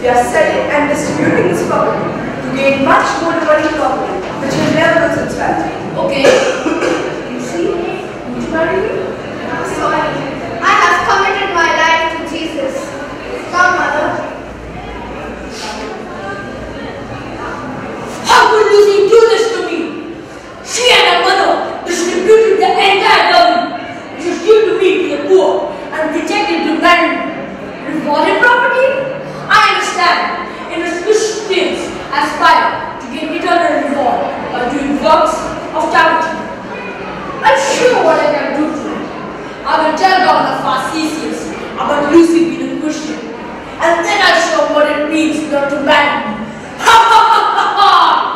They are selling and distributing this property to gain much more money profit, which will never lose its value. Okay. You see? Would you marry me? I'm sorry. I have committed my life to Jesus. Come, mother. How could Lucy do this to me? She and her mother distributed the entire government, which was due to me to the poor, and rejected to marry me. Rewarded property? I understand. Innocent Christians aspire to get eternal reward by doing works of charity. I'm sure what I can do to it. I will tell Governor Facetious about Lucy being a Christian, and then I'll show what it means not to marry me. Ha ha ha ha ha!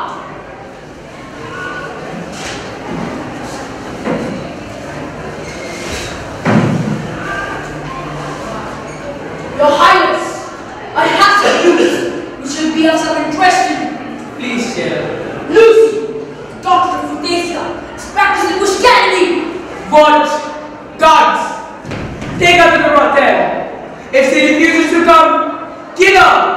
Your Highness, I have some news which will be of some interest to you. Please share. Lucy, daughter of Futesia, is practicing Christianity. What? Guards! Take her to the brothel. If she refuses to come, kill her!